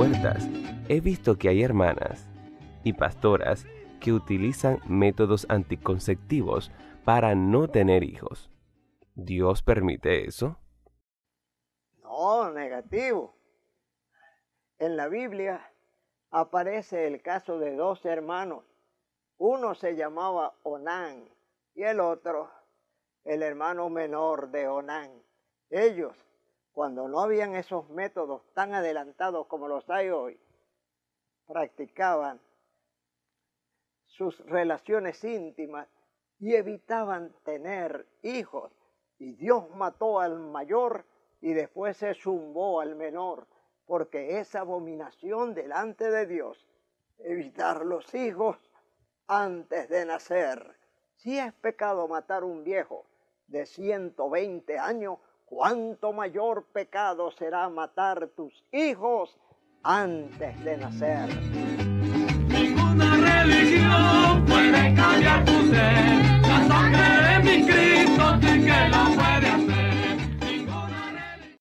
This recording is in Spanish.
puertas, he visto que hay hermanas y pastoras que utilizan métodos anticonceptivos para no tener hijos. ¿Dios permite eso? No, negativo. En la Biblia aparece el caso de dos hermanos. Uno se llamaba Onán y el otro, el hermano menor de Onán. Ellos, cuando no habían esos métodos tan adelantados como los hay hoy, practicaban sus relaciones íntimas y evitaban tener hijos. Y Dios mató al mayor y después se zumbó al menor, porque es abominación delante de Dios evitar los hijos antes de nacer. Si es pecado matar un viejo de 120 años, ¿cuánto mayor pecado será matar tus hijos antes de nacer?